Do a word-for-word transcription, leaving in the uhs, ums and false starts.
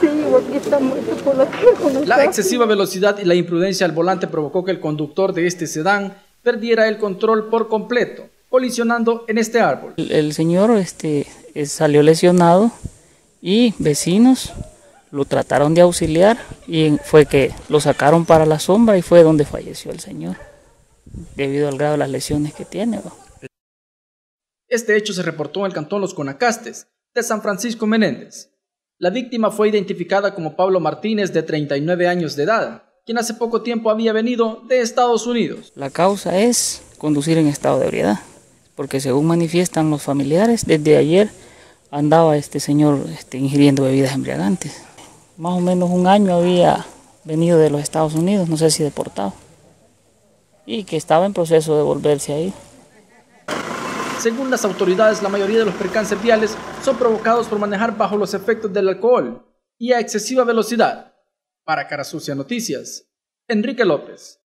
igual que está muerto por la tierra. La excesiva velocidad y la imprudencia al volante provocó que el conductor de este sedán perdiera el control por completo, colisionando en este árbol. El, el señor este, salió lesionado y vecinos lo trataron de auxiliar y fue que lo sacaron para la sombra y fue donde falleció el señor, debido al grado de las lesiones que tiene, ¿no? Este hecho se reportó en el cantón Los Conacastes de San Francisco Menéndez. La víctima fue identificada como Pablo Martínez, de treinta y nueve años de edad, quien hace poco tiempo había venido de Estados Unidos. La causa es conducir en estado de ebriedad, porque según manifiestan los familiares, desde ayer andaba este señor este, ingiriendo bebidas embriagantes. Más o menos un año había venido de los Estados Unidos, no sé si deportado, y que estaba en proceso de volverse ahí. Según las autoridades, la mayoría de los percances viales son provocados por manejar bajo los efectos del alcohol y a excesiva velocidad. Para Cara Sucia Noticias, Enrique López.